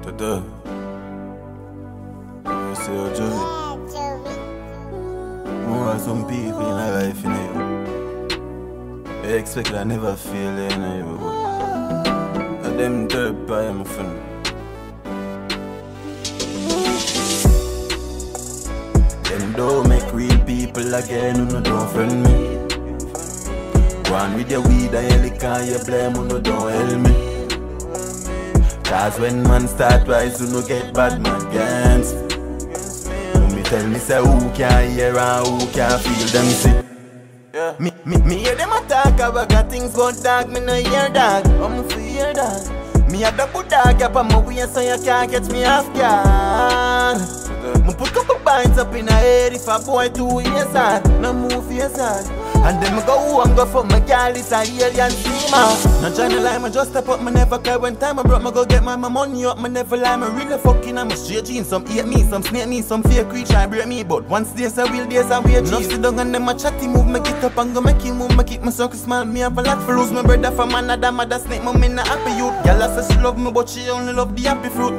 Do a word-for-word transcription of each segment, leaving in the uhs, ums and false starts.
Ta-da. You see how Joviibeatz? Yeah, Joviibeatz. More some people in my life, you know. I expect I never feel it, you know. But them dirt by my friend. Them don't make real people again, who no don't friend me. Go on with your weed and your liquor and your blame, who no don't help me. Cause when man start rise, you no get bad man against me. Me tell me say who can hear and who can feel them see. Yeah. Me, me, me hear them attack about got things but dog, me no hear dog. I'm for hear dog. Me a double dog up on my waist so you can't catch me off guard. Me put couple binds up in the head if a boy two years hard. No move years hard. And then me go home, go for my girl, it's a alien steamer. No tryna lie, me just step up, me never cry. When time I brought me go get my, my money up, me never lie. Me really fucking, I'm a straight jeans. Some hate me, some snake me, some fake creature I break me. But once days a real days I wear jeans. Enough sit down and them a chatty move, me get up and go make him move. Me keep my circle smile, me have a lot for lose. My brother from another mother snake, me me not happy youth. Girl I say she love me, but she only love the happy fruit.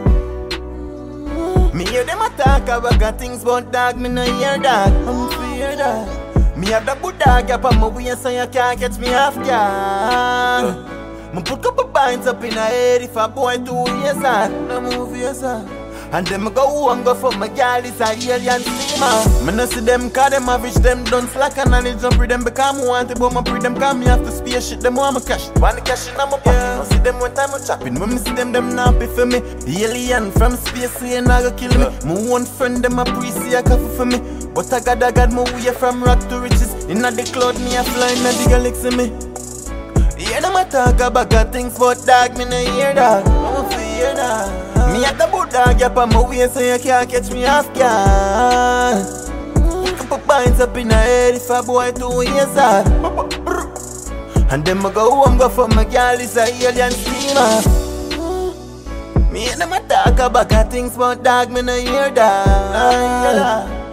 Me hear them attack about got things but dog, me no hear dog. I'm fear dog. Me have the good dog up on my waist so you can't catch me off guard. Yeah. Me put couple binds up in the head if a boy two years hard. No move years hard. And then me go home go for my girl, it's a alien steamer. Me no see them cause them average, them done slack and knowledge jump with them because me want it but me pre them cause me have to space shit, them want me cash. Want the cash in my pocket, yeah. No see them one time I'm chopping. When me see them, them not pay for me. Alien from space so you not go kill me. Yeah. My one friend them appreciate a coffee for me. But I got I got my way from rock to riches. Inna the cloud me a fly inna the galaxy me. Yeah, them a talk about got things but dog, me no hear dog. I'm for hear dog. Me at the boot dog up on my waist so you can't catch me off guard. Couple binds up in the head if a boy two years hard. And then I go home go for my girl, it's a alien steamer. Me and them a talk about got things but dog, me no hear dog.